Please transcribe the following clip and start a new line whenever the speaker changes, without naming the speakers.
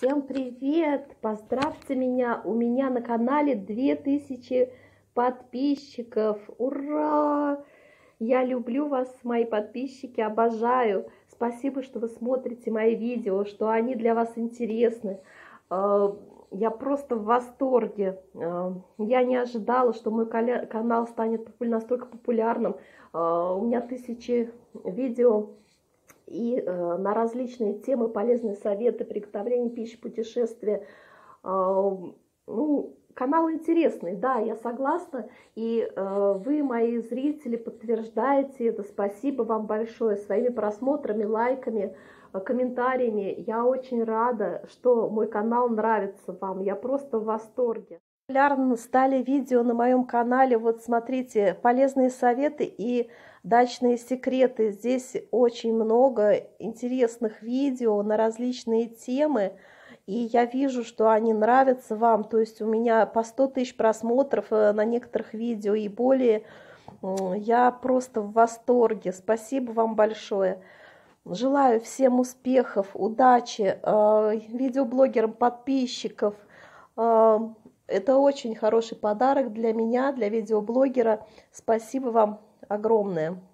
Всем привет! Поздравьте меня! У меня на канале 2000 подписчиков! Ура! Я люблю вас, мои подписчики, обожаю! Спасибо, что вы смотрите мои видео, что они для вас интересны. Я просто в восторге. Я не ожидала, что мой канал станет настолько популярным. У меня 1000 видео и на различные темы, полезные советы, приготовление пищи, путешествия. Ну, канал интересный, да, я согласна. И вы, мои зрители, подтверждаете это. Спасибо вам большое своими просмотрами, лайками, комментариями. Я очень рада, что мой канал нравится вам. Я просто в восторге. Популярны стали видео на моем канале. Вот смотрите, полезные советы и дачные секреты. Здесь очень много интересных видео на различные темы. И я вижу, что они нравятся вам. То есть у меня по 100 тысяч просмотров на некоторых видео и более. Я просто в восторге. Спасибо вам большое. Желаю всем успехов, удачи, видеоблогерам, подписчиков. Это очень хороший подарок для меня, для видеоблогера. Спасибо вам огромное.